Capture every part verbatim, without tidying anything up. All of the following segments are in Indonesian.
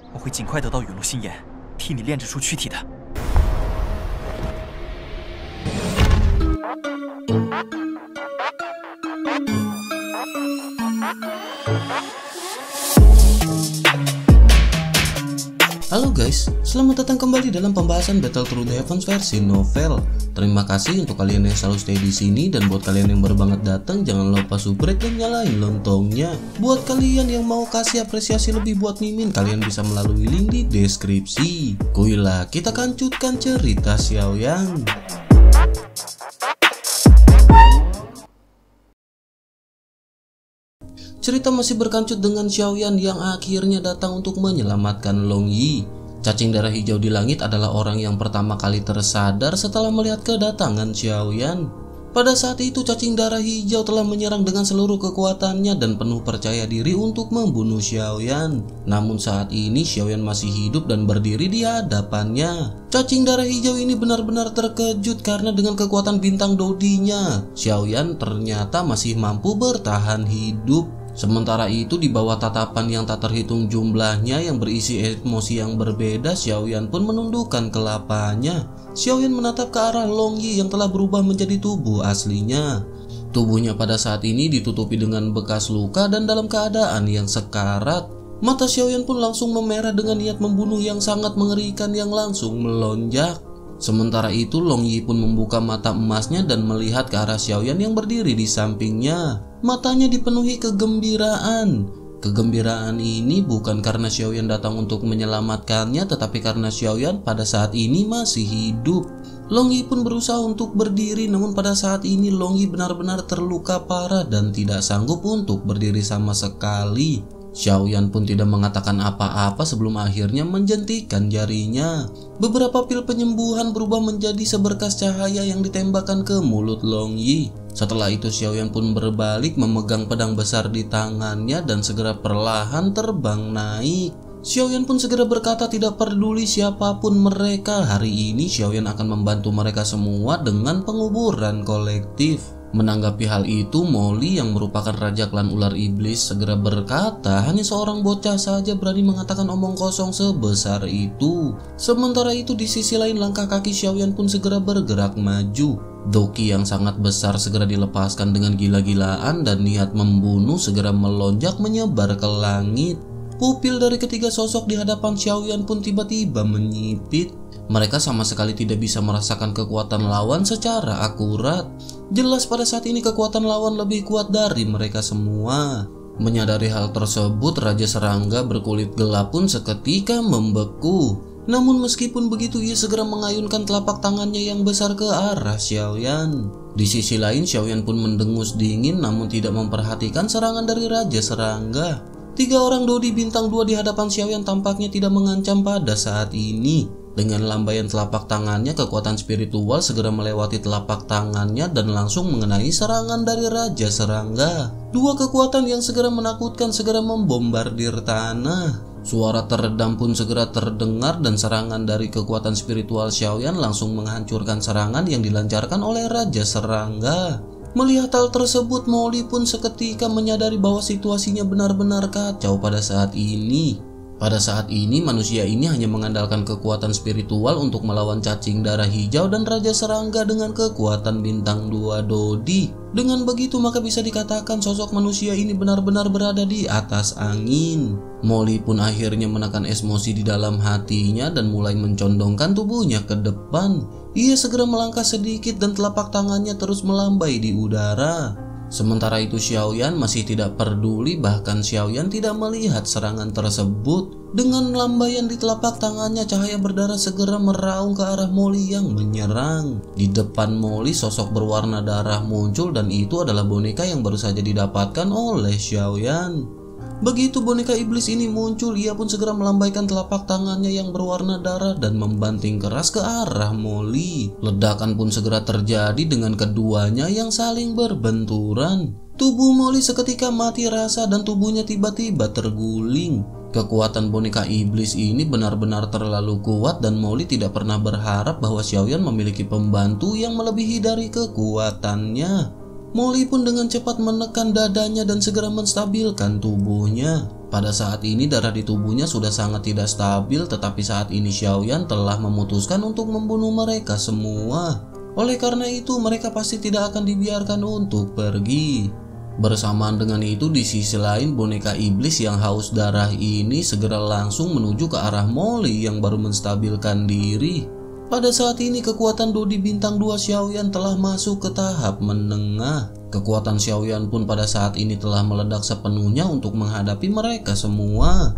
我会尽快得到陨落心炎，替你炼制出躯体的。 Halo guys, selamat datang kembali dalam pembahasan Battle Through the Heavens versi novel. Terima kasih untuk kalian yang selalu stay di sini, dan buat kalian yang baru banget datang jangan lupa subscribe dan nyalain loncengnya. Buat kalian yang mau kasih apresiasi lebih buat Mimin, kalian bisa melalui link di deskripsi. Kuilah kita kancutkan cerita Xiaoyan. Cerita masih berkancut dengan Xiaoyan yang akhirnya datang untuk menyelamatkan Long Yi. Cacing darah hijau di langit adalah orang yang pertama kali tersadar setelah melihat kedatangan Xiaoyan. Pada saat itu cacing darah hijau telah menyerang dengan seluruh kekuatannya dan penuh percaya diri untuk membunuh Xiaoyan. Namun saat ini Xiaoyan masih hidup dan berdiri di hadapannya. Cacing darah hijau ini benar-benar terkejut karena dengan kekuatan bintang dodinya, Xiaoyan ternyata masih mampu bertahan hidup. Sementara itu di bawah tatapan yang tak terhitung jumlahnya yang berisi emosi yang berbeda, Xiaoyan pun menundukkan kelapanya. Xiaoyan menatap ke arah Long Yi yang telah berubah menjadi tubuh aslinya. Tubuhnya pada saat ini ditutupi dengan bekas luka dan dalam keadaan yang sekarat. Mata Xiaoyan pun langsung memerah dengan niat membunuh yang sangat mengerikan yang langsung melonjak. Sementara itu Long Yi pun membuka mata emasnya dan melihat ke arah Xiaoyan yang berdiri di sampingnya. Matanya dipenuhi kegembiraan. Kegembiraan ini bukan karena Xiaoyan datang untuk menyelamatkannya, tetapi karena Xiaoyan pada saat ini masih hidup. Long Yi pun berusaha untuk berdiri, namun pada saat ini Long Yi benar-benar terluka parah dan tidak sanggup untuk berdiri sama sekali. Xiaoyan pun tidak mengatakan apa-apa sebelum akhirnya menjentikan jarinya. Beberapa pil penyembuhan berubah menjadi seberkas cahaya yang ditembakkan ke mulut Long Yi. Setelah itu Xiaoyan pun berbalik memegang pedang besar di tangannya dan segera perlahan terbang naik. Xiaoyan pun segera berkata tidak peduli siapapun mereka, hari ini Xiaoyan akan membantu mereka semua dengan penguburan kolektif. Menanggapi hal itu, Molly yang merupakan raja klan ular iblis segera berkata hanya seorang bocah saja berani mengatakan omong kosong sebesar itu. Sementara itu di sisi lain langkah kaki Xiaoyan pun segera bergerak maju. Doki yang sangat besar segera dilepaskan dengan gila-gilaan dan niat membunuh segera melonjak menyebar ke langit. Pupil dari ketiga sosok di hadapan Xiaoyan pun tiba-tiba menyipit. Mereka sama sekali tidak bisa merasakan kekuatan lawan secara akurat. Jelas pada saat ini kekuatan lawan lebih kuat dari mereka semua. Menyadari hal tersebut, Raja Serangga berkulit gelap pun seketika membeku. Namun meskipun begitu, ia segera mengayunkan telapak tangannya yang besar ke arah Xiaoyan. Di sisi lain, Xiaoyan pun mendengus dingin namun tidak memperhatikan serangan dari Raja Serangga. Tiga orang Dodi bintang dua di hadapan Xiaoyan tampaknya tidak mengancam pada saat ini. Dengan lambaian telapak tangannya, kekuatan spiritual segera melewati telapak tangannya dan langsung mengenai serangan dari Raja Serangga. Dua kekuatan yang segera menakutkan segera membombardir tanah. Suara teredam pun segera terdengar dan serangan dari kekuatan spiritual Xiaoyan langsung menghancurkan serangan yang dilancarkan oleh Raja Serangga. Melihat hal tersebut, Molly pun seketika menyadari bahwa situasinya benar-benar kacau pada saat ini. Pada saat ini manusia ini hanya mengandalkan kekuatan spiritual untuk melawan cacing darah hijau dan Raja Serangga dengan kekuatan bintang dua Dodi. Dengan begitu maka bisa dikatakan sosok manusia ini benar-benar berada di atas angin. Molly pun akhirnya menekan emosi di dalam hatinya dan mulai mencondongkan tubuhnya ke depan. Ia segera melangkah sedikit dan telapak tangannya terus melambai di udara. Sementara itu Xiaoyan masih tidak peduli, bahkan Xiaoyan tidak melihat serangan tersebut. Dengan lambaian di telapak tangannya, cahaya berdarah segera meraung ke arah Molly yang menyerang. Di depan Molly sosok berwarna darah muncul dan itu adalah boneka yang baru saja didapatkan oleh Xiaoyan. Begitu boneka iblis ini muncul, ia pun segera melambaikan telapak tangannya yang berwarna darah dan membanting keras ke arah Molly. Ledakan pun segera terjadi dengan keduanya yang saling berbenturan. Tubuh Molly seketika mati rasa dan tubuhnya tiba-tiba terguling. Kekuatan boneka iblis ini benar-benar terlalu kuat dan Molly tidak pernah berharap bahwa Xiaoyan memiliki pembantu yang melebihi dari kekuatannya. Molly pun dengan cepat menekan dadanya dan segera menstabilkan tubuhnya. Pada saat ini darah di tubuhnya sudah sangat tidak stabil, tetapi saat ini Xiaoyan telah memutuskan untuk membunuh mereka semua. Oleh karena itu mereka pasti tidak akan dibiarkan untuk pergi. Bersamaan dengan itu di sisi lain boneka iblis yang haus darah ini segera langsung menuju ke arah Molly yang baru menstabilkan diri. Pada saat ini kekuatan Dodi bintang dua Xiaoyan telah masuk ke tahap menengah. Kekuatan Xiaoyan pun pada saat ini telah meledak sepenuhnya untuk menghadapi mereka semua.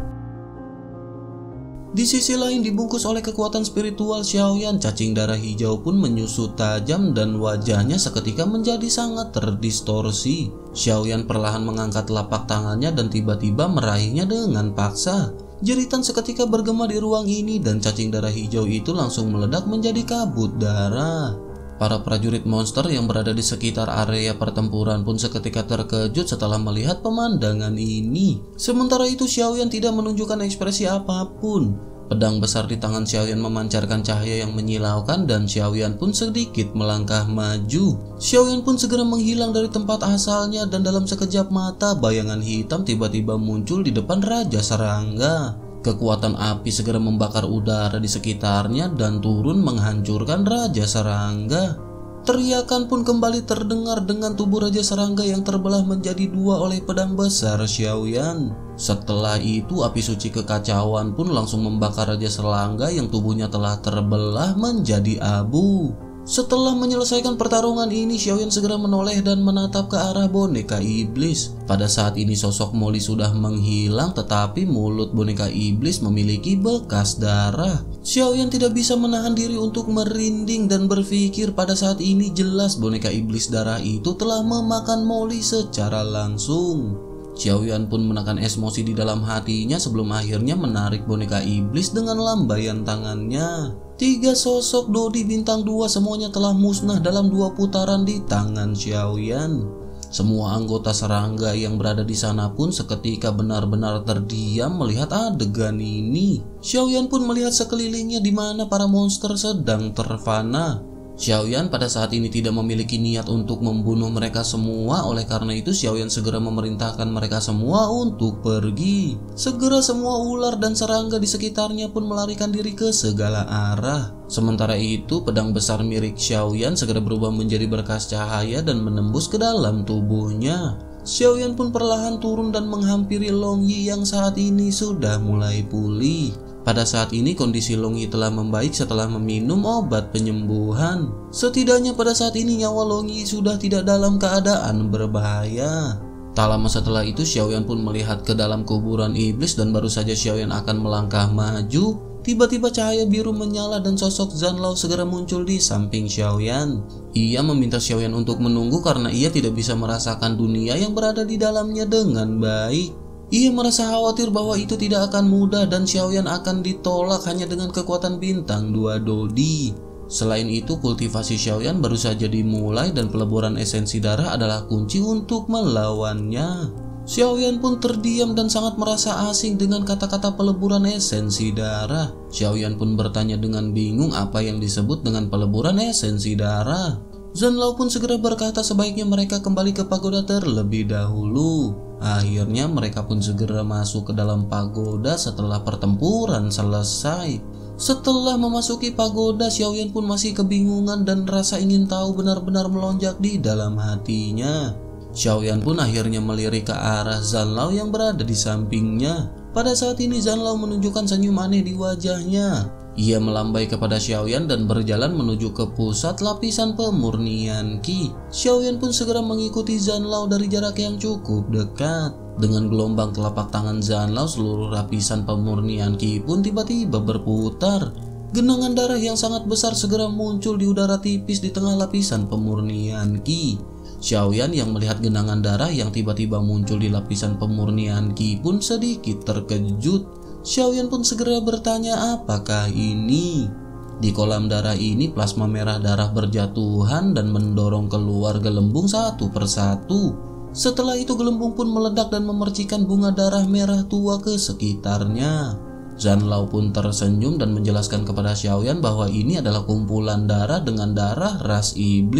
Di sisi lain dibungkus oleh kekuatan spiritual Xiaoyan, cacing darah hijau pun menyusut tajam dan wajahnya seketika menjadi sangat terdistorsi. Xiaoyan perlahan mengangkat telapak tangannya dan tiba-tiba meraihnya dengan paksa. Jeritan seketika bergema di ruang ini dan cacing darah hijau itu langsung meledak menjadi kabut darah. Para prajurit monster yang berada di sekitar area pertempuran pun seketika terkejut setelah melihat pemandangan ini. Sementara itu Xiaoyan tidak menunjukkan ekspresi apapun. Pedang besar di tangan Xiaoyan memancarkan cahaya yang menyilaukan dan Xiaoyan pun sedikit melangkah maju. Xiaoyan pun segera menghilang dari tempat asalnya dan dalam sekejap mata bayangan hitam tiba-tiba muncul di depan Raja Serangga. Kekuatan api segera membakar udara di sekitarnya dan turun menghancurkan Raja Serangga. Teriakan pun kembali terdengar dengan tubuh Raja Serangga yang terbelah menjadi dua oleh pedang besar Xiaoyan. Setelah itu api suci kekacauan pun langsung membakar Raja Serangga yang tubuhnya telah terbelah menjadi abu. Setelah menyelesaikan pertarungan ini, Xiaoyan segera menoleh dan menatap ke arah boneka iblis. Pada saat ini sosok Molly sudah menghilang, tetapi mulut boneka iblis memiliki bekas darah. Xiaoyan tidak bisa menahan diri untuk merinding dan berpikir pada saat ini jelas boneka iblis darah itu telah memakan Molly secara langsung. Xiaoyan pun menekan emosi di dalam hatinya sebelum akhirnya menarik boneka iblis dengan lambaian tangannya. Tiga sosok Dodi bintang dua semuanya telah musnah dalam dua putaran di tangan Xiaoyan. Semua anggota serangga yang berada di sana pun seketika benar-benar terdiam melihat adegan ini. Xiaoyan pun melihat sekelilingnya di mana para monster sedang terfana. Xiaoyan pada saat ini tidak memiliki niat untuk membunuh mereka semua, oleh karena itu Xiaoyan segera memerintahkan mereka semua untuk pergi. Segera semua ular dan serangga di sekitarnya pun melarikan diri ke segala arah. Sementara itu pedang besar milik Xiaoyan segera berubah menjadi berkas cahaya dan menembus ke dalam tubuhnya. Xiaoyan pun perlahan turun dan menghampiri Long Yi yang saat ini sudah mulai pulih. Pada saat ini kondisi Long Yi telah membaik setelah meminum obat penyembuhan. Setidaknya pada saat ini nyawa Long Yi sudah tidak dalam keadaan berbahaya. Tak lama setelah itu Xiaoyan pun melihat ke dalam kuburan iblis dan baru saja Xiaoyan akan melangkah maju, tiba-tiba cahaya biru menyala dan sosok Zanlao segera muncul di samping Xiaoyan. Ia meminta Xiaoyan untuk menunggu karena ia tidak bisa merasakan dunia yang berada di dalamnya dengan baik. Ia merasa khawatir bahwa itu tidak akan mudah dan Xiaoyan akan ditolak hanya dengan kekuatan bintang dua Dodi. Selain itu kultivasi Xiaoyan baru saja dimulai dan peleburan esensi darah adalah kunci untuk melawannya. Xiaoyan pun terdiam dan sangat merasa asing dengan kata-kata peleburan esensi darah. Xiaoyan pun bertanya dengan bingung apa yang disebut dengan peleburan esensi darah. Zanlao pun segera berkata sebaiknya mereka kembali ke pagoda terlebih dahulu. Akhirnya mereka pun segera masuk ke dalam pagoda setelah pertempuran selesai. Setelah memasuki pagoda, Xiaoyan pun masih kebingungan dan rasa ingin tahu benar-benar melonjak di dalam hatinya. Xiaoyan pun akhirnya melirik ke arah Zanlao yang berada di sampingnya. Pada saat ini Zanlao menunjukkan senyum aneh di wajahnya. Ia melambai kepada Xiaoyan dan berjalan menuju ke pusat lapisan pemurnian Qi. Xiaoyan pun segera mengikuti Zanlao dari jarak yang cukup dekat. Dengan gelombang telapak tangan Zanlao, seluruh lapisan pemurnian Qi pun tiba-tiba berputar. Genangan darah yang sangat besar segera muncul di udara tipis di tengah lapisan pemurnian Qi. Xiaoyan yang melihat genangan darah yang tiba-tiba muncul di lapisan pemurnian Qi pun sedikit terkejut. Xiaoyan pun segera bertanya apakah ini. Di kolam darah ini plasma merah darah berjatuhan dan mendorong keluar gelembung satu persatu. Setelah itu gelembung pun meledak dan memercikan bunga darah merah tua ke sekitarnya. Zanlao pun tersenyum dan menjelaskan kepada Xiaoyan bahwa ini adalah kumpulan darah dengan darah ras iblis.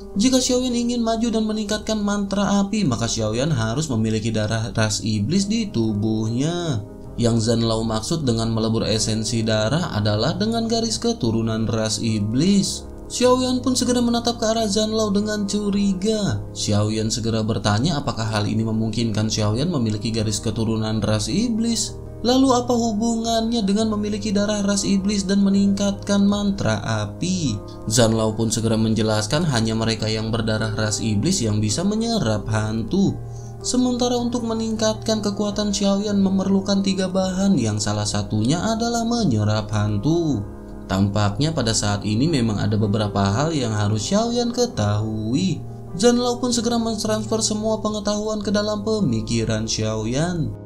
Jika Xiaoyan ingin maju dan meningkatkan mantra api, maka Xiaoyan harus memiliki darah ras iblis di tubuhnya. Yang Zanlao maksud dengan melebur esensi darah adalah dengan garis keturunan ras iblis. Xiaoyan pun segera menatap ke arah Zanlao dengan curiga. Xiaoyan segera bertanya apakah hal ini memungkinkan Xiaoyan memiliki garis keturunan ras iblis. Lalu apa hubungannya dengan memiliki darah ras iblis dan meningkatkan mantra api? Zanlao pun segera menjelaskan hanya mereka yang berdarah ras iblis yang bisa menyerap hantu. Sementara untuk meningkatkan kekuatan Xiaoyan memerlukan tiga bahan yang salah satunya adalah menyerap hantu. Tampaknya pada saat ini memang ada beberapa hal yang harus Xiaoyan ketahui. Zanlao pun segera mentransfer semua pengetahuan ke dalam pemikiran Xiaoyan.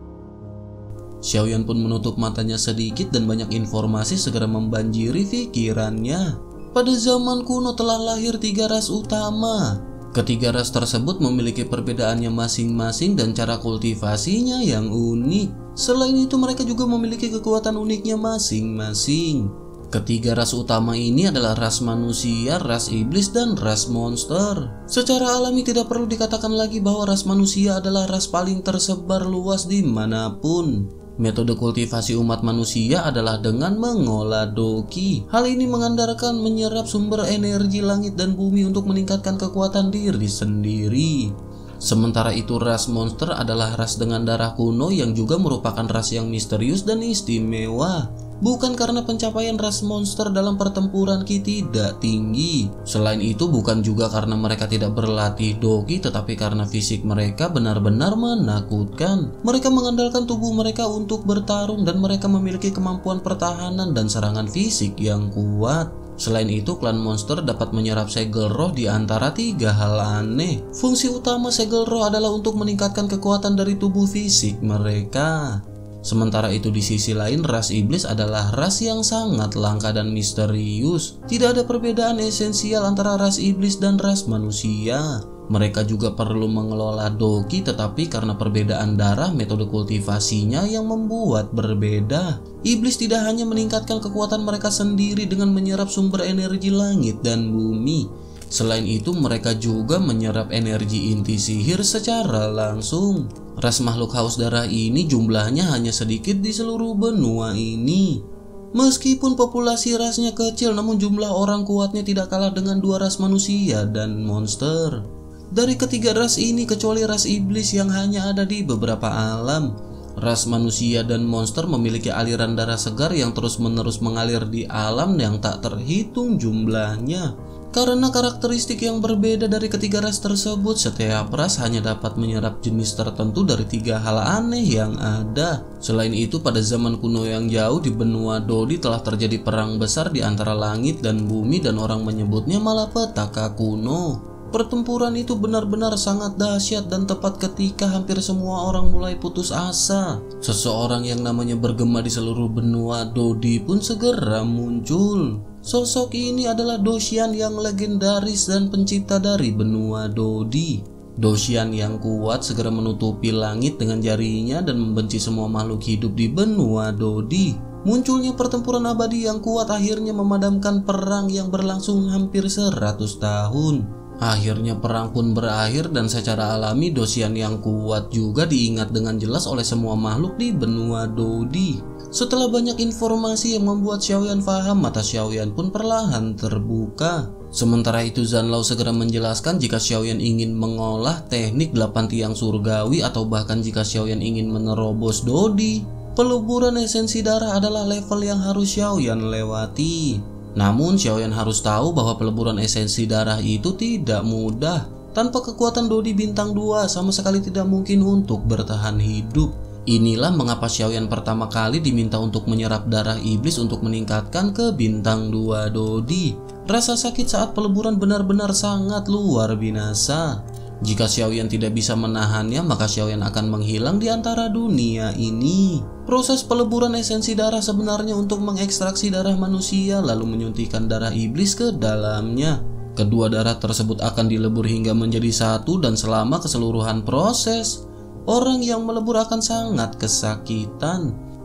Xiaoyan pun menutup matanya sedikit dan banyak informasi segera membanjiri pikirannya. Pada zaman kuno telah lahir tiga ras utama. Ketiga ras tersebut memiliki perbedaannya masing-masing dan cara kultivasinya yang unik. Selain itu mereka juga memiliki kekuatan uniknya masing-masing. Ketiga ras utama ini adalah ras manusia, ras iblis, dan ras monster. Secara alami tidak perlu dikatakan lagi bahwa ras manusia adalah ras paling tersebar luas dimanapun. Metode kultivasi umat manusia adalah dengan mengolah doki. Hal ini mengandalkan menyerap sumber energi langit dan bumi untuk meningkatkan kekuatan diri sendiri. Sementara itu ras monster adalah ras dengan darah kuno yang juga merupakan ras yang misterius dan istimewa. Bukan karena pencapaian ras monster dalam pertempuran Ki tidak tinggi. Selain itu bukan juga karena mereka tidak berlatih doki, tetapi karena fisik mereka benar-benar menakutkan. Mereka mengandalkan tubuh mereka untuk bertarung dan mereka memiliki kemampuan pertahanan dan serangan fisik yang kuat. Selain itu, klan monster dapat menyerap segel roh di antara tiga hal aneh. Fungsi utama segel roh adalah untuk meningkatkan kekuatan dari tubuh fisik mereka. Sementara itu di sisi lain ras iblis adalah ras yang sangat langka dan misterius. Tidak ada perbedaan esensial antara ras iblis dan ras manusia. Mereka juga perlu mengelola doki, tetapi karena perbedaan darah metode kultivasinya yang membuat berbeda. Iblis tidak hanya meningkatkan kekuatan mereka sendiri dengan menyerap sumber energi langit dan bumi. Selain itu mereka juga menyerap energi inti sihir secara langsung. Ras makhluk haus darah ini jumlahnya hanya sedikit di seluruh benua ini. Meskipun populasi rasnya kecil, namun jumlah orang kuatnya tidak kalah dengan dua ras manusia dan monster. Dari ketiga ras ini kecuali ras iblis yang hanya ada di beberapa alam, ras manusia dan monster memiliki aliran darah segar yang terus-menerus mengalir di alam yang tak terhitung jumlahnya. Karena karakteristik yang berbeda dari ketiga ras tersebut, setiap ras hanya dapat menyerap jenis tertentu dari tiga hal aneh yang ada. Selain itu, pada zaman kuno yang jauh di benua Dodi telah terjadi perang besar di antara langit dan bumi dan orang menyebutnya malapetaka kuno. Pertempuran itu benar-benar sangat dahsyat dan tepat ketika hampir semua orang mulai putus asa. Seseorang yang namanya bergema di seluruh benua Dodi pun segera muncul. Sosok ini adalah Doshian yang legendaris dan pencipta dari benua Dodi. Doshian yang kuat segera menutupi langit dengan jarinya dan membenci semua makhluk hidup di benua Dodi. Munculnya pertempuran abadi yang kuat akhirnya memadamkan perang yang berlangsung hampir seratus tahun. Akhirnya perang pun berakhir dan secara alami Doshian yang kuat juga diingat dengan jelas oleh semua makhluk di benua Dodi. Setelah banyak informasi yang membuat Xiaoyan paham, mata Xiaoyan pun perlahan terbuka. Sementara itu Zanlao segera menjelaskan jika Xiaoyan ingin mengolah teknik delapan tiang surgawi atau bahkan jika Xiaoyan ingin menerobos Dodi, peleburan esensi darah adalah level yang harus Xiaoyan lewati. Namun Xiaoyan harus tahu bahwa peleburan esensi darah itu tidak mudah. Tanpa kekuatan Dodi bintang dua sama sekali tidak mungkin untuk bertahan hidup. Inilah mengapa Xiaoyan pertama kali diminta untuk menyerap darah iblis untuk meningkatkan ke bintang dua Dodi. Rasa sakit saat peleburan benar-benar sangat luar binasa. Jika Xiaoyan tidak bisa menahannya, maka Xiaoyan akan menghilang di antara dunia ini. Proses peleburan esensi darah sebenarnya untuk mengekstraksi darah manusia lalu menyuntikkan darah iblis ke dalamnya. Kedua darah tersebut akan dilebur hingga menjadi satu dan selama keseluruhan proses, orang yang melebur akan sangat kesakitan.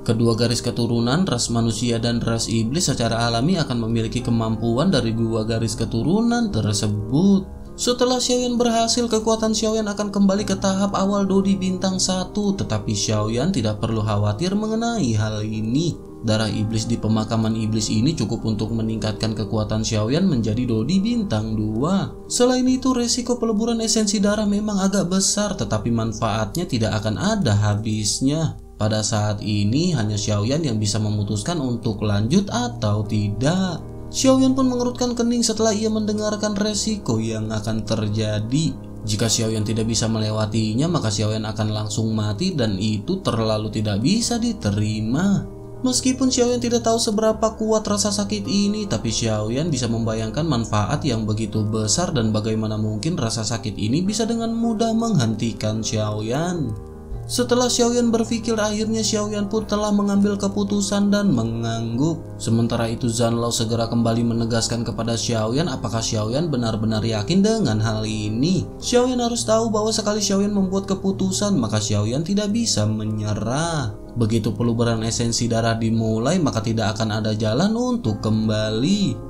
Kedua garis keturunan, ras manusia dan ras iblis secara alami akan memiliki kemampuan dari dua garis keturunan tersebut. Setelah Xiaoyan berhasil, kekuatan Xiaoyan akan kembali ke tahap awal Dodi bintang satu, tetapi Xiaoyan tidak perlu khawatir mengenai hal ini. Darah iblis di pemakaman iblis ini cukup untuk meningkatkan kekuatan Xiaoyan menjadi Dodi bintang dua. Selain itu, resiko peleburan esensi darah memang agak besar, tetapi manfaatnya tidak akan ada habisnya. Pada saat ini hanya Xiaoyan yang bisa memutuskan untuk lanjut atau tidak. Xiaoyan pun mengerutkan kening setelah ia mendengarkan resiko yang akan terjadi. Jika Xiaoyan tidak bisa melewatinya, maka Xiaoyan akan langsung mati dan itu terlalu tidak bisa diterima. Meskipun Xiaoyan tidak tahu seberapa kuat rasa sakit ini, tapi Xiaoyan bisa membayangkan manfaat yang begitu besar dan bagaimana mungkin rasa sakit ini bisa dengan mudah menghentikan Xiaoyan. Setelah Xiaoyan berpikir, akhirnya Xiaoyan pun telah mengambil keputusan dan mengangguk. Sementara itu Zanlao segera kembali menegaskan kepada Xiaoyan apakah Xiaoyan benar-benar yakin dengan hal ini. Xiaoyan harus tahu bahwa sekali Xiaoyan membuat keputusan, maka Xiaoyan tidak bisa menyerah. Begitu peluberan esensi darah dimulai, maka tidak akan ada jalan untuk kembali.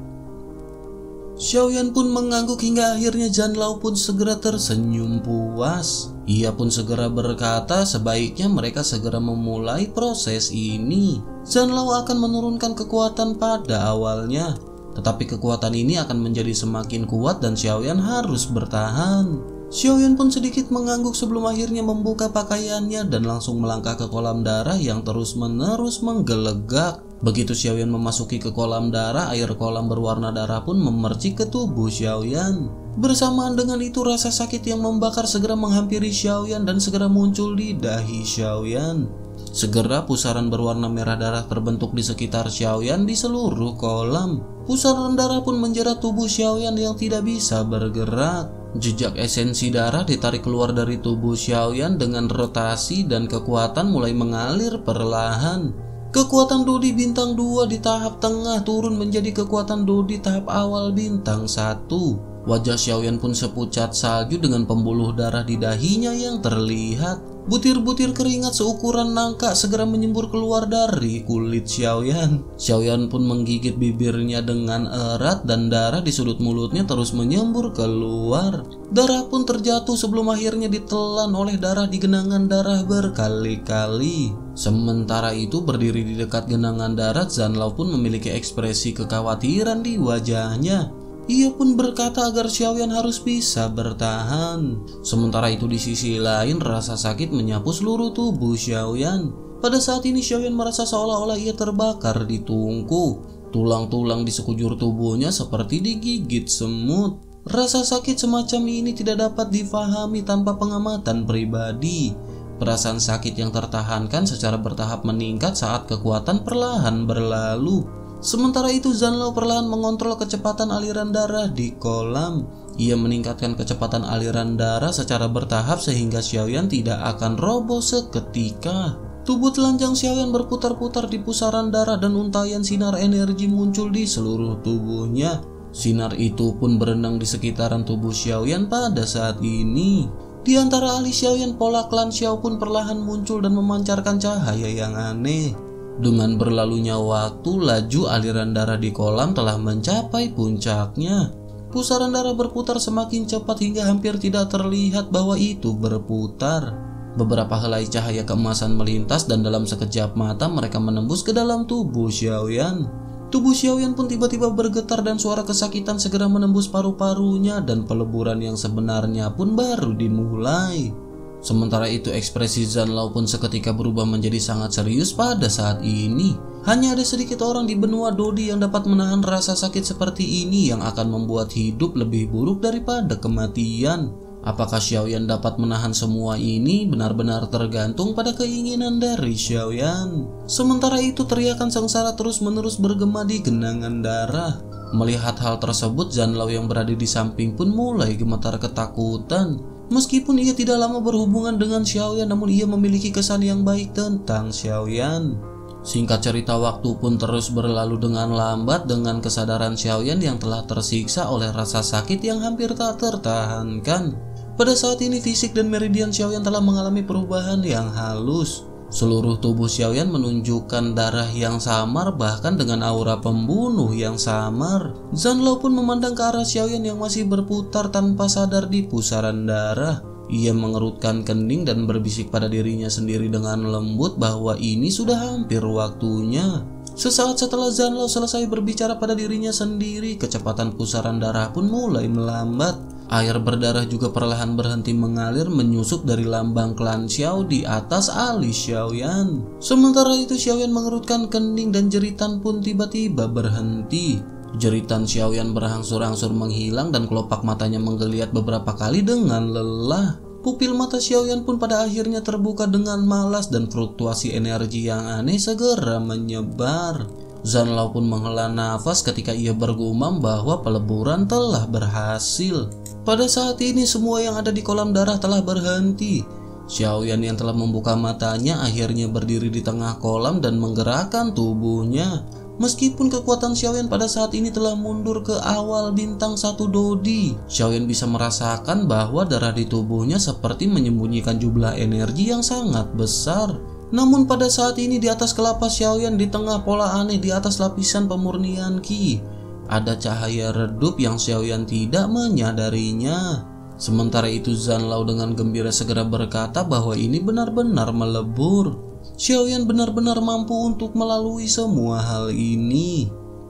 Xiaoyan pun mengangguk hingga akhirnya Zanlao pun segera tersenyum puas. Ia pun segera berkata sebaiknya mereka segera memulai proses ini. Zanlao akan menurunkan kekuatan pada awalnya, tetapi kekuatan ini akan menjadi semakin kuat dan Xiaoyan harus bertahan. Xiaoyan pun sedikit mengangguk sebelum akhirnya membuka pakaiannya dan langsung melangkah ke kolam darah yang terus-menerus menggelegak. Begitu Xiaoyan memasuki ke kolam darah, air kolam berwarna darah pun memercik ke tubuh Xiaoyan. Bersamaan dengan itu, rasa sakit yang membakar segera menghampiri Xiaoyan dan segera muncul di dahi Xiaoyan. Segera pusaran berwarna merah darah terbentuk di sekitar Xiaoyan di seluruh kolam. Pusaran darah pun menjerat tubuh Xiaoyan yang tidak bisa bergerak. Jejak esensi darah ditarik keluar dari tubuh Xiaoyan dengan rotasi dan kekuatan mulai mengalir perlahan. Kekuatan Dodi bintang dua di tahap tengah turun menjadi kekuatan Dodi tahap awal bintang satu. Wajah Xiaoyan pun sepucat salju dengan pembuluh darah di dahinya yang terlihat. Butir-butir keringat seukuran nangka segera menyembur keluar dari kulit Xiaoyan. Xiaoyan pun menggigit bibirnya dengan erat dan darah di sudut mulutnya terus menyembur keluar. Darah pun terjatuh sebelum akhirnya ditelan oleh darah di genangan darah berkali-kali. Sementara itu berdiri di dekat genangan darah, Zanlao pun memiliki ekspresi kekhawatiran di wajahnya. Ia pun berkata agar Xiaoyan harus bisa bertahan. Sementara itu di sisi lain rasa sakit menyapu seluruh tubuh Xiaoyan. Pada saat ini Xiaoyan merasa seolah-olah ia terbakar di tungku. Tulang-tulang di sekujur tubuhnya seperti digigit semut. Rasa sakit semacam ini tidak dapat difahami tanpa pengamatan pribadi. Perasaan sakit yang tertahankan secara bertahap meningkat saat kekuatan perlahan berlalu. Sementara itu Zanlao perlahan mengontrol kecepatan aliran darah di kolam. Ia meningkatkan kecepatan aliran darah secara bertahap sehingga Xiaoyan tidak akan roboh seketika. Tubuh telanjang Xiaoyan berputar-putar di pusaran darah dan untayan sinar energi muncul di seluruh tubuhnya. Sinar itu pun berenang di sekitaran tubuh Xiaoyan pada saat ini. Di antara alis Xiaoyan, pola klan Xiao pun perlahan muncul dan memancarkan cahaya yang aneh. Dengan berlalunya waktu, laju aliran darah di kolam telah mencapai puncaknya. Pusaran darah berputar semakin cepat hingga hampir tidak terlihat bahwa itu berputar. Beberapa helai cahaya keemasan melintas dan dalam sekejap mata mereka menembus ke dalam tubuh Xiaoyan. Tubuh Xiaoyan pun tiba-tiba bergetar dan suara kesakitan segera menembus paru-parunya dan peleburan yang sebenarnya pun baru dimulai. Sementara itu ekspresi Zanlao pun seketika berubah menjadi sangat serius pada saat ini. Hanya ada sedikit orang di benua Dodi yang dapat menahan rasa sakit seperti ini yang akan membuat hidup lebih buruk daripada kematian. Apakah Xiaoyan dapat menahan semua ini benar-benar tergantung pada keinginan dari Xiaoyan. Sementara itu teriakan sengsara terus-menerus bergema di genangan darah. Melihat hal tersebut, Zanlao yang berada di samping pun mulai gemetar ketakutan. Meskipun ia tidak lama berhubungan dengan Xiaoyan, namun ia memiliki kesan yang baik tentang Xiaoyan. Singkat cerita, waktu pun terus berlalu dengan lambat dengan kesadaran Xiaoyan yang telah tersiksa oleh rasa sakit yang hampir tak tertahankan. Pada saat ini fisik dan meridian Xiaoyan telah mengalami perubahan yang halus. Seluruh tubuh Xiaoyan menunjukkan darah yang samar, bahkan dengan aura pembunuh yang samar. Zanlao pun memandang ke arah Xiaoyan yang masih berputar tanpa sadar di pusaran darah. Ia mengerutkan kening dan berbisik pada dirinya sendiri dengan lembut bahwa ini sudah hampir waktunya. Sesaat setelah Zanlao selesai berbicara pada dirinya sendiri, kecepatan pusaran darah pun mulai melambat. Air berdarah juga perlahan berhenti mengalir menyusup dari lambang klan Xiao di atas alis Xiaoyan. Sementara itu Xiaoyan mengerutkan kening dan jeritan pun tiba-tiba berhenti. Jeritan Xiaoyan berangsur-angsur menghilang dan kelopak matanya menggeliat beberapa kali dengan lelah. Pupil mata Xiaoyan pun pada akhirnya terbuka dengan malas dan fluktuasi energi yang aneh segera menyebar. Zanlao pun menghela nafas ketika ia bergumam bahwa peleburan telah berhasil. Pada saat ini semua yang ada di kolam darah telah berhenti. Xiaoyan yang telah membuka matanya akhirnya berdiri di tengah kolam dan menggerakkan tubuhnya. Meskipun kekuatan Xiaoyan pada saat ini telah mundur ke awal bintang satu Dodi, Xiaoyan bisa merasakan bahwa darah di tubuhnya seperti menyembunyikan jumlah energi yang sangat besar. Namun pada saat ini di atas kelapa Xiaoyan di tengah pola aneh di atas lapisan pemurnian Qi, ada cahaya redup yang Xiaoyan tidak menyadarinya. Sementara itu Zanlao dengan gembira segera berkata bahwa ini benar-benar melebur. Xiaoyan benar-benar mampu untuk melalui semua hal ini.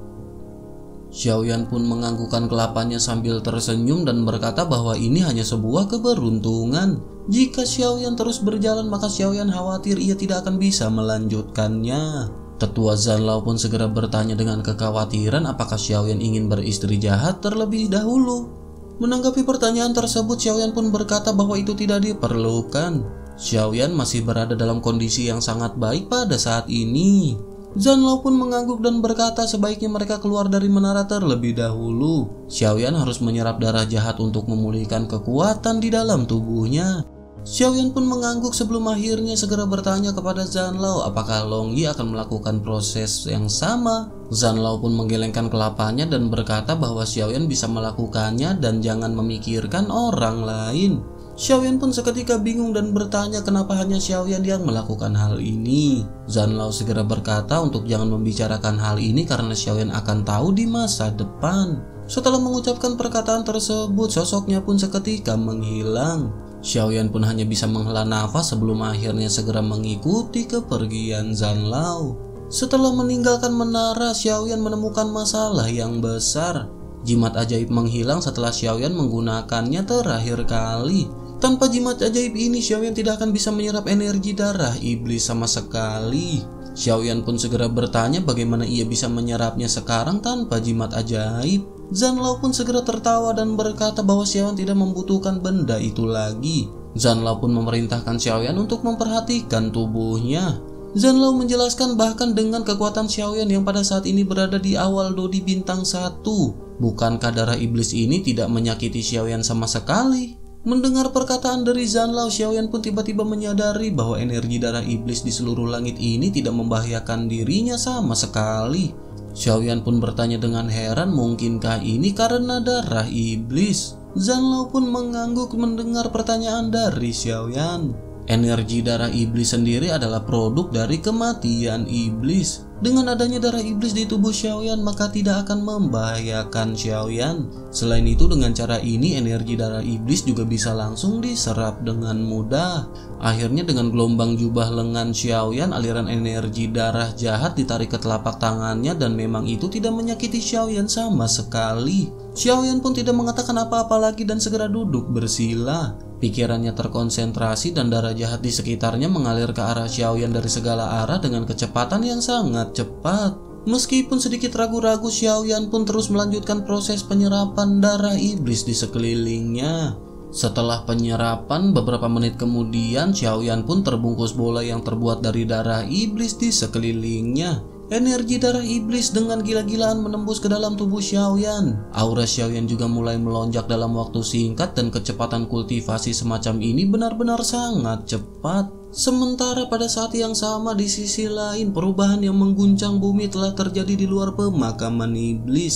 Xiaoyan pun menganggukkan kelapanya sambil tersenyum dan berkata bahwa ini hanya sebuah keberuntungan. Jika Xiaoyan terus berjalan maka Xiaoyan khawatir ia tidak akan bisa melanjutkannya. Tetua Zanlao pun segera bertanya dengan kekhawatiran apakah Xiaoyan ingin beristri jahat terlebih dahulu. Menanggapi pertanyaan tersebut, Xiaoyan pun berkata bahwa itu tidak diperlukan. Xiaoyan masih berada dalam kondisi yang sangat baik pada saat ini. Zanlao pun mengangguk dan berkata sebaiknya mereka keluar dari menara terlebih dahulu. Xiaoyan harus menyerap darah jahat untuk memulihkan kekuatan di dalam tubuhnya. Xiaoyan pun mengangguk sebelum akhirnya segera bertanya kepada Zanlao apakah Long Yi akan melakukan proses yang sama. Zanlao pun menggelengkan kelapanya dan berkata bahwa Xiaoyan bisa melakukannya dan jangan memikirkan orang lain. Xiaoyan pun seketika bingung dan bertanya kenapa hanya Xiaoyan yang melakukan hal ini. Zanlao segera berkata untuk jangan membicarakan hal ini karena Xiaoyan akan tahu di masa depan. Setelah mengucapkan perkataan tersebut, sosoknya pun seketika menghilang. Xiaoyan pun hanya bisa menghela nafas sebelum akhirnya segera mengikuti kepergian Zanlao. Setelah meninggalkan menara, Xiaoyan menemukan masalah yang besar. Jimat ajaib menghilang setelah Xiaoyan menggunakannya terakhir kali. Tanpa jimat ajaib ini, Xiaoyan tidak akan bisa menyerap energi darah iblis sama sekali. Xiaoyan pun segera bertanya bagaimana ia bisa menyerapnya sekarang tanpa jimat ajaib. Zanlao pun segera tertawa dan berkata bahwa Xiaoyan tidak membutuhkan benda itu lagi. Zanlao pun memerintahkan Xiaoyan untuk memperhatikan tubuhnya. Zanlao menjelaskan bahkan dengan kekuatan Xiaoyan yang pada saat ini berada di awal Dodi bintang satu, bukankah darah iblis ini tidak menyakiti Xiaoyan sama sekali? Mendengar perkataan dari Zanlao, Xiaoyan pun tiba-tiba menyadari bahwa energi darah iblis di seluruh langit ini tidak membahayakan dirinya sama sekali. Xiaoyan pun bertanya dengan heran, mungkinkah ini karena darah iblis? Zanlao pun mengangguk mendengar pertanyaan dari Xiaoyan. Energi darah iblis sendiri adalah produk dari kematian iblis. Dengan adanya darah iblis di tubuh Xiaoyan maka tidak akan membahayakan Xiaoyan. Selain itu dengan cara ini energi darah iblis juga bisa langsung diserap dengan mudah. Akhirnya dengan gelombang jubah lengan Xiaoyan, aliran energi darah jahat ditarik ke telapak tangannya dan memang itu tidak menyakiti Xiaoyan sama sekali. Xiaoyan pun tidak mengatakan apa-apa lagi dan segera duduk bersila. Pikirannya terkonsentrasi dan darah jahat di sekitarnya mengalir ke arah Xiaoyan dari segala arah dengan kecepatan yang sangat cepat. Meskipun sedikit ragu-ragu, Xiaoyan pun terus melanjutkan proses penyerapan darah iblis di sekelilingnya. Setelah penyerapan, beberapa menit kemudian Xiaoyan pun terbungkus bola yang terbuat dari darah iblis di sekelilingnya. Energi darah iblis dengan gila-gilaan menembus ke dalam tubuh Xiaoyan. Aura Xiaoyan juga mulai melonjak dalam waktu singkat dan kecepatan kultivasi semacam ini benar-benar sangat cepat. Sementara pada saat yang sama di sisi lain, perubahan yang mengguncang bumi telah terjadi di luar pemakaman iblis.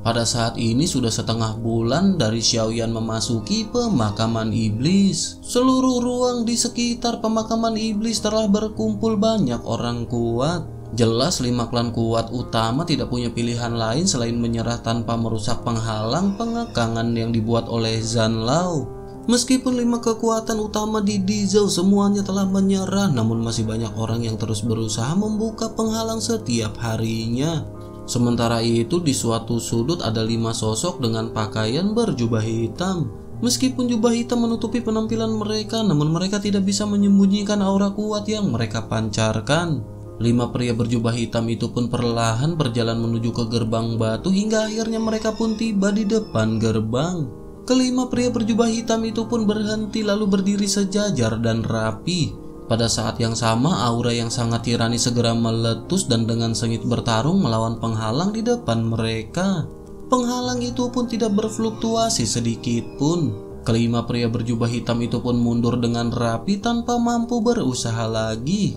Pada saat ini sudah setengah bulan dari Xiaoyan memasuki pemakaman iblis. Seluruh ruang di sekitar pemakaman iblis telah berkumpul banyak orang kuat. Jelas lima klan kuat utama tidak punya pilihan lain selain menyerah tanpa merusak penghalang pengekangan yang dibuat oleh Zhan Lao. Meskipun lima kekuatan utama di Dizhou semuanya telah menyerah, namun masih banyak orang yang terus berusaha membuka penghalang setiap harinya. Sementara itu di suatu sudut ada lima sosok dengan pakaian berjubah hitam. Meskipun jubah hitam menutupi penampilan mereka, namun mereka tidak bisa menyembunyikan aura kuat yang mereka pancarkan. Lima pria berjubah hitam itu pun perlahan berjalan menuju ke gerbang batu hingga akhirnya mereka pun tiba di depan gerbang. Kelima pria berjubah hitam itu pun berhenti lalu berdiri sejajar dan rapi. Pada saat yang sama, aura yang sangat tirani segera meletus dan dengan sengit bertarung melawan penghalang di depan mereka. Penghalang itu pun tidak berfluktuasi sedikit pun. Kelima pria berjubah hitam itu pun mundur dengan rapi tanpa mampu berusaha lagi.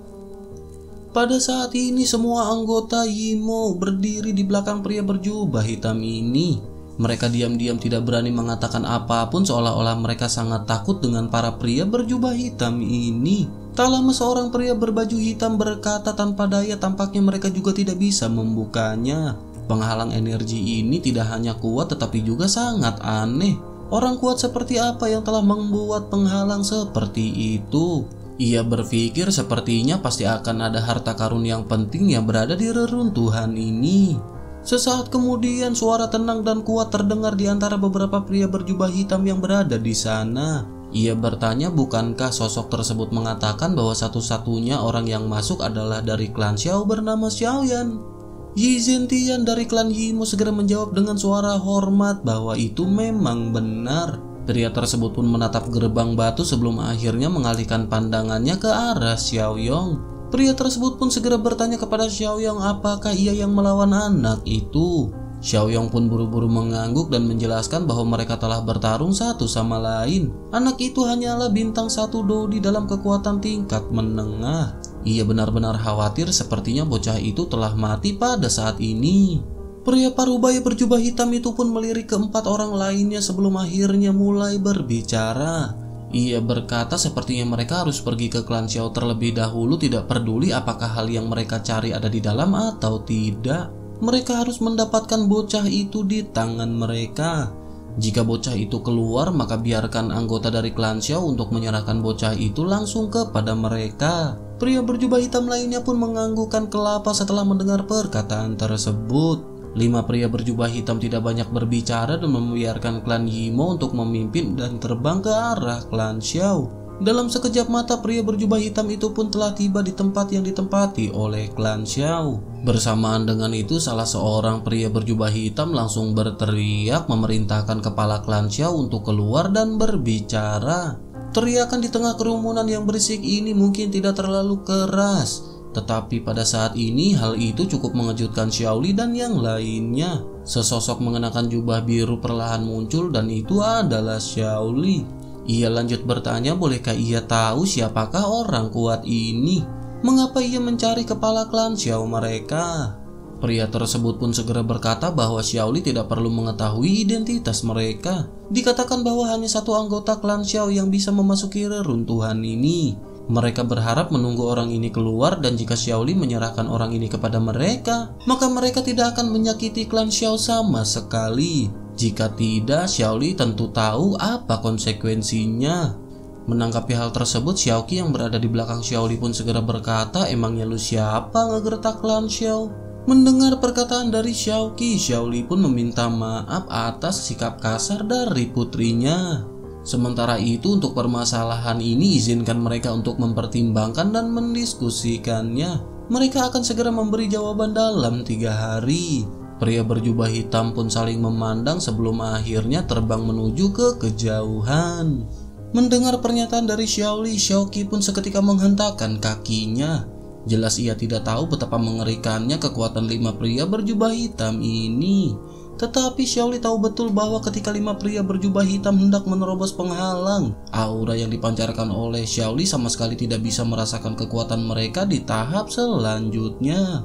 Pada saat ini semua anggota Yimo berdiri di belakang pria berjubah hitam ini. Mereka diam-diam tidak berani mengatakan apapun seolah-olah mereka sangat takut dengan para pria berjubah hitam ini. Tak lama seorang pria berbaju hitam berkata tanpa daya tampaknya mereka juga tidak bisa membukanya. Penghalang energi ini tidak hanya kuat tetapi juga sangat aneh. Orang kuat seperti apa yang telah membuat penghalang seperti itu? Ia berpikir sepertinya pasti akan ada harta karun yang penting yang berada di reruntuhan ini. Sesaat kemudian suara tenang dan kuat terdengar di antara beberapa pria berjubah hitam yang berada di sana. Ia bertanya bukankah sosok tersebut mengatakan bahwa satu-satunya orang yang masuk adalah dari klan Xiao bernama Xiaoyan. Yi Zhentian dari klan Yimo segera menjawab dengan suara hormat bahwa itu memang benar. Pria tersebut pun menatap gerbang batu sebelum akhirnya mengalihkan pandangannya ke arah Xiaoyong. Pria tersebut pun segera bertanya kepada Xiaoyong apakah ia yang melawan anak itu. Xiaoyong pun buru-buru mengangguk dan menjelaskan bahwa mereka telah bertarung satu sama lain. Anak itu hanyalah bintang satu dodi dalam kekuatan tingkat menengah. Ia benar-benar khawatir sepertinya bocah itu telah mati pada saat ini. Pria parubaya berjubah hitam itu pun melirik keempat orang lainnya sebelum akhirnya mulai berbicara. Ia berkata sepertinya mereka harus pergi ke klan Xiao terlebih dahulu, tidak peduli apakah hal yang mereka cari ada di dalam atau tidak. Mereka harus mendapatkan bocah itu di tangan mereka. Jika bocah itu keluar, maka biarkan anggota dari klan Xiao untuk menyerahkan bocah itu langsung kepada mereka. Pria berjubah hitam lainnya pun menganggukkan kelapa setelah mendengar perkataan tersebut. Lima pria berjubah hitam tidak banyak berbicara dan membiarkan klan Yimo untuk memimpin dan terbang ke arah klan Xiao. Dalam sekejap mata pria berjubah hitam itu pun telah tiba di tempat yang ditempati oleh klan Xiao. Bersamaan dengan itu salah seorang pria berjubah hitam langsung berteriak memerintahkan kepala klan Xiao untuk keluar dan berbicara. Teriakan di tengah kerumunan yang berisik ini mungkin tidak terlalu keras, tetapi pada saat ini hal itu cukup mengejutkan Xiaoli dan yang lainnya. Sesosok mengenakan jubah biru perlahan muncul dan itu adalah Xiaoli. Ia lanjut bertanya bolehkah ia tahu siapakah orang kuat ini? Mengapa ia mencari kepala klan Xiao mereka? Pria tersebut pun segera berkata bahwa Xiaoli tidak perlu mengetahui identitas mereka. Dikatakan bahwa hanya satu anggota klan Xiao yang bisa memasuki reruntuhan ini. Mereka berharap menunggu orang ini keluar dan jika Xiaoli menyerahkan orang ini kepada mereka, maka mereka tidak akan menyakiti klan Xiao sama sekali. Jika tidak, Xiaoli tentu tahu apa konsekuensinya. Menanggapi hal tersebut, Xiaoqi yang berada di belakang Xiaoli pun segera berkata, emangnya lu siapa ngegertak klan Xiao? Mendengar perkataan dari Xiaoqi, Xiaoli pun meminta maaf atas sikap kasar dari putrinya. Sementara itu untuk permasalahan ini izinkan mereka untuk mempertimbangkan dan mendiskusikannya. Mereka akan segera memberi jawaban dalam tiga hari. Pria berjubah hitam pun saling memandang sebelum akhirnya terbang menuju ke kejauhan. Mendengar pernyataan dari Xiaoli, Xiaoqi pun seketika menghentakkan kakinya. Jelas ia tidak tahu betapa mengerikannya kekuatan lima pria berjubah hitam ini. Tetapi Xiaoli tahu betul bahwa ketika lima pria berjubah hitam hendak menerobos penghalang, aura yang dipancarkan oleh Xiaoli sama sekali tidak bisa merasakan kekuatan mereka di tahap selanjutnya.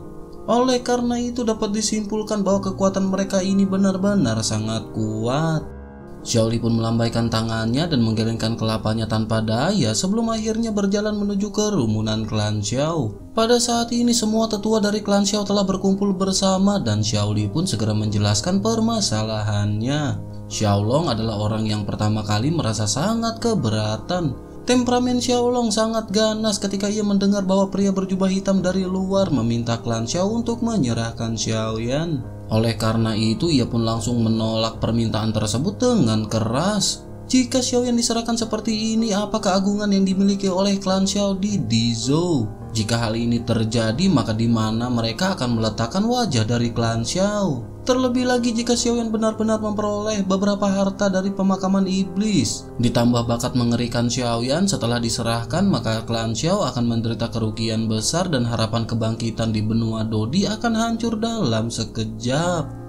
Oleh karena itu dapat disimpulkan bahwa kekuatan mereka ini benar-benar sangat kuat. Xiao Li pun melambaikan tangannya dan menggelengkan kelapanya tanpa daya sebelum akhirnya berjalan menuju kerumunan klan Xiao. Pada saat ini semua tetua dari klan Xiao telah berkumpul bersama dan Xiao Li pun segera menjelaskan permasalahannya. Xiaolong adalah orang yang pertama kali merasa sangat keberatan. Temperamen Xiaolong sangat ganas ketika ia mendengar bahwa pria berjubah hitam dari luar meminta klan Xiao untuk menyerahkan Xiaoyan. Oleh karena itu ia pun langsung menolak permintaan tersebut dengan keras. Jika Xiaoyan diserahkan seperti ini, apa keagungan yang dimiliki oleh klan Xiao di Dizhou? Jika hal ini terjadi, maka di mana mereka akan meletakkan wajah dari klan Xiao? Terlebih lagi jika Xiaoyan benar-benar memperoleh beberapa harta dari pemakaman iblis. Ditambah bakat mengerikan Xiaoyan setelah diserahkan, maka klan Xiao akan menderita kerugian besar dan harapan kebangkitan di benua Dodi akan hancur dalam sekejap.